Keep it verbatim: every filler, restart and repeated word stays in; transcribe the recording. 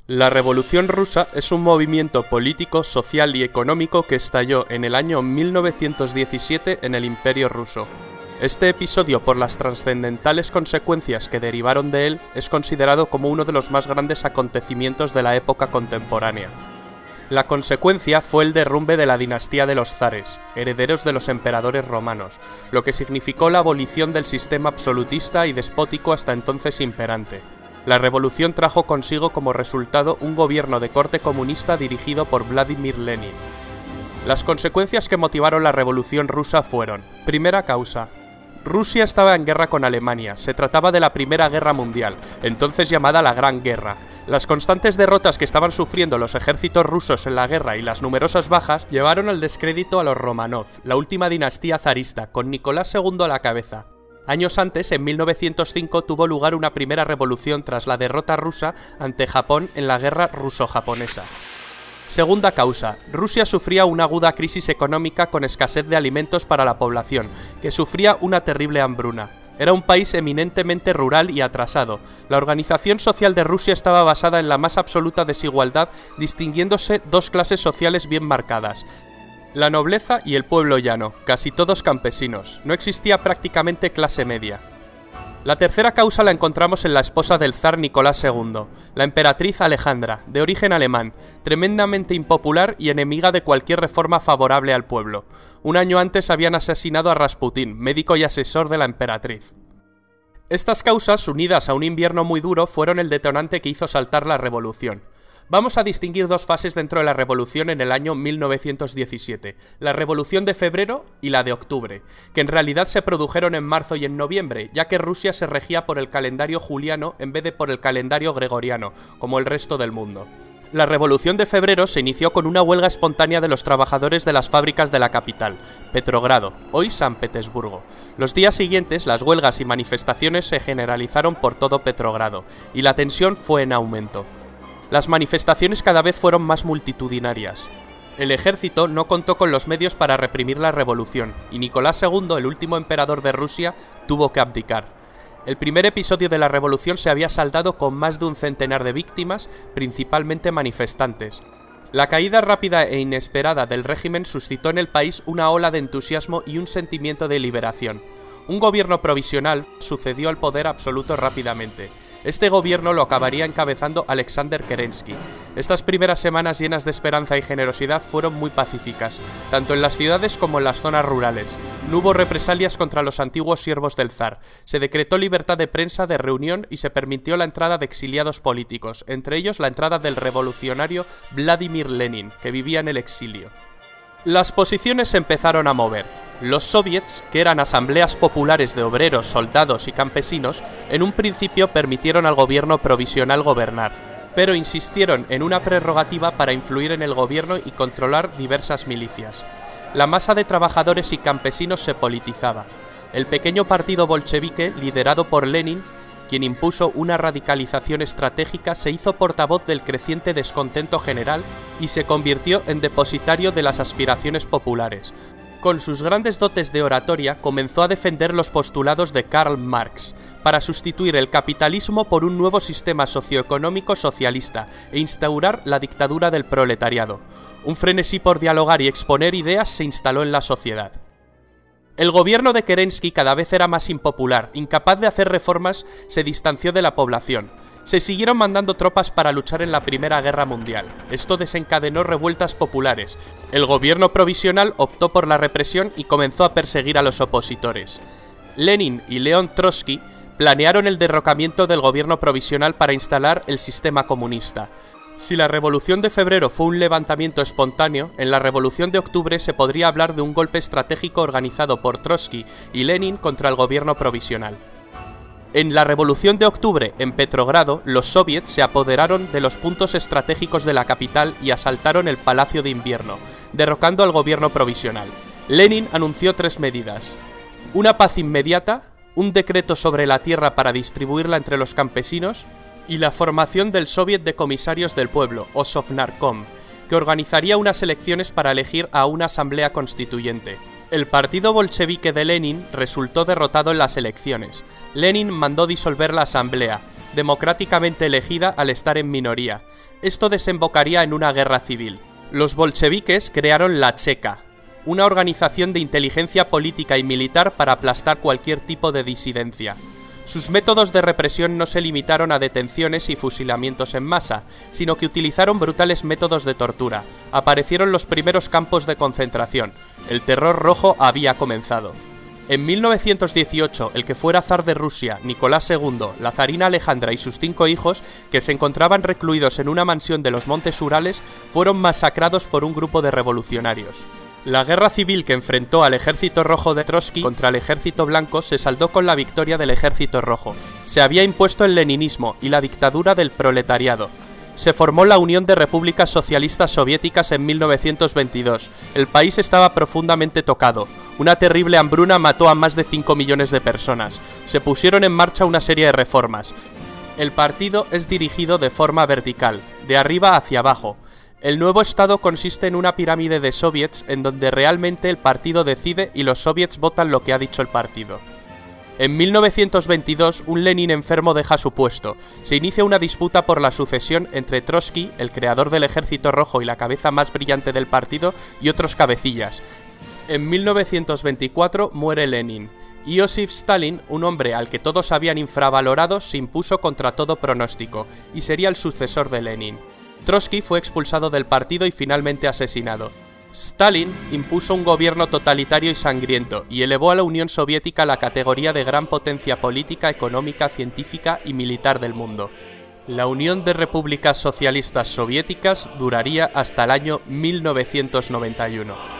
La Revolución Rusa es un movimiento político, social y económico que estalló en el año mil novecientos diecisiete en el Imperio Ruso. Este episodio, por las trascendentales consecuencias que derivaron de él, es considerado como uno de los más grandes acontecimientos de la época contemporánea. La consecuencia fue el derrumbe de la dinastía de los zares, herederos de los emperadores romanos, lo que significó la abolición del sistema absolutista y despótico hasta entonces imperante. La revolución trajo consigo como resultado un gobierno de corte comunista dirigido por Vladimir Lenin. Las consecuencias que motivaron la revolución rusa fueron: primera causa. Rusia estaba en guerra con Alemania, se trataba de la Primera Guerra Mundial, entonces llamada la Gran Guerra. Las constantes derrotas que estaban sufriendo los ejércitos rusos en la guerra y las numerosas bajas llevaron al descrédito a los Romanov, la última dinastía zarista, con Nicolás segundo a la cabeza. Años antes, en mil novecientos cinco, tuvo lugar una primera revolución tras la derrota rusa ante Japón en la guerra ruso-japonesa. Segunda causa. Rusia sufría una aguda crisis económica con escasez de alimentos para la población, que sufría una terrible hambruna. Era un país eminentemente rural y atrasado. La organización social de Rusia estaba basada en la más absoluta desigualdad, distinguiéndose dos clases sociales bien marcadas: la nobleza y el pueblo llano, casi todos campesinos. No existía prácticamente clase media. La tercera causa la encontramos en la esposa del zar Nicolás segundo, la emperatriz Alejandra, de origen alemán, tremendamente impopular y enemiga de cualquier reforma favorable al pueblo. Un año antes habían asesinado a Rasputín, médico y asesor de la emperatriz. Estas causas, unidas a un invierno muy duro, fueron el detonante que hizo saltar la revolución. Vamos a distinguir dos fases dentro de la revolución en el año mil novecientos diecisiete, la revolución de febrero y la de octubre, que en realidad se produjeron en marzo y en noviembre, ya que Rusia se regía por el calendario juliano en vez de por el calendario gregoriano, como el resto del mundo. La revolución de febrero se inició con una huelga espontánea de los trabajadores de las fábricas de la capital, Petrogrado, hoy San Petersburgo. Los días siguientes, las huelgas y manifestaciones se generalizaron por todo Petrogrado, y la tensión fue en aumento. Las manifestaciones cada vez fueron más multitudinarias. El ejército no contó con los medios para reprimir la revolución, y Nicolás segundo, el último emperador de Rusia, tuvo que abdicar. El primer episodio de la revolución se había saldado con más de un centenar de víctimas, principalmente manifestantes. La caída rápida e inesperada del régimen suscitó en el país una ola de entusiasmo y un sentimiento de liberación. Un gobierno provisional sucedió al poder absoluto rápidamente. Este gobierno lo acabaría encabezando Alexander Kerensky. Estas primeras semanas llenas de esperanza y generosidad fueron muy pacíficas, tanto en las ciudades como en las zonas rurales. No hubo represalias contra los antiguos siervos del zar. Se decretó libertad de prensa, de reunión y se permitió la entrada de exiliados políticos, entre ellos la entrada del revolucionario Vladimir Lenin, que vivía en el exilio. Las posiciones se empezaron a mover. Los soviets, que eran asambleas populares de obreros, soldados y campesinos, en un principio permitieron al gobierno provisional gobernar, pero insistieron en una prerrogativa para influir en el gobierno y controlar diversas milicias. La masa de trabajadores y campesinos se politizaba. El pequeño partido bolchevique, liderado por Lenin, quien impuso una radicalización estratégica, se hizo portavoz del creciente descontento general y se convirtió en depositario de las aspiraciones populares. Con sus grandes dotes de oratoria, comenzó a defender los postulados de Karl Marx, para sustituir el capitalismo por un nuevo sistema socioeconómico socialista e instaurar la dictadura del proletariado. Un frenesí por dialogar y exponer ideas se instaló en la sociedad. El gobierno de Kerensky cada vez era más impopular, incapaz de hacer reformas, se distanció de la población. Se siguieron mandando tropas para luchar en la Primera Guerra Mundial. Esto desencadenó revueltas populares. El gobierno provisional optó por la represión y comenzó a perseguir a los opositores. Lenin y León Trotsky planearon el derrocamiento del gobierno provisional para instalar el sistema comunista. Si la revolución de febrero fue un levantamiento espontáneo, en la revolución de octubre se podría hablar de un golpe estratégico organizado por Trotsky y Lenin contra el gobierno provisional. En la revolución de octubre, en Petrogrado, los soviets se apoderaron de los puntos estratégicos de la capital y asaltaron el Palacio de Invierno, derrocando al gobierno provisional. Lenin anunció tres medidas: una paz inmediata, un decreto sobre la tierra para distribuirla entre los campesinos y la formación del Soviet de Comisarios del Pueblo, o Sovnarkom, que organizaría unas elecciones para elegir a una asamblea constituyente. El partido bolchevique de Lenin resultó derrotado en las elecciones. Lenin mandó disolver la asamblea. democráticamente elegida al estar en minoría. Esto desembocaría en una guerra civil. Los bolcheviques crearon la Cheka, una organización de inteligencia política y militar para aplastar cualquier tipo de disidencia. Sus métodos de represión no se limitaron a detenciones y fusilamientos en masa, sino que utilizaron brutales métodos de tortura. Aparecieron los primeros campos de concentración. El terror rojo había comenzado. En mil novecientos dieciocho, el que fuera zar de Rusia, Nicolás segundo, la zarina Alejandra y sus cinco hijos, que se encontraban recluidos en una mansión de los Montes Urales, fueron masacrados por un grupo de revolucionarios. La guerra civil que enfrentó al ejército rojo de Trotsky contra el ejército blanco se saldó con la victoria del ejército rojo. Se había impuesto el leninismo y la dictadura del proletariado. Se formó la Unión de Repúblicas Socialistas Soviéticas en mil novecientos veintidós. El país estaba profundamente tocado. Una terrible hambruna mató a más de cinco millones de personas. Se pusieron en marcha una serie de reformas. El partido es dirigido de forma vertical, de arriba hacia abajo. El nuevo estado consiste en una pirámide de soviets en donde realmente el partido decide y los soviets votan lo que ha dicho el partido. En mil novecientos veintidós, un Lenin enfermo deja su puesto. Se inicia una disputa por la sucesión entre Trotsky, el creador del Ejército Rojo y la cabeza más brillante del partido, y otros cabecillas. En mil novecientos veinticuatro muere Lenin. Iósif Stalin, un hombre al que todos habían infravalorado, se impuso contra todo pronóstico, y sería el sucesor de Lenin. Trotsky fue expulsado del partido y finalmente asesinado. Stalin impuso un gobierno totalitario y sangriento y elevó a la Unión Soviética a la categoría de gran potencia política, económica, científica y militar del mundo. La Unión de Repúblicas Socialistas Soviéticas duraría hasta el año mil novecientos noventa y uno.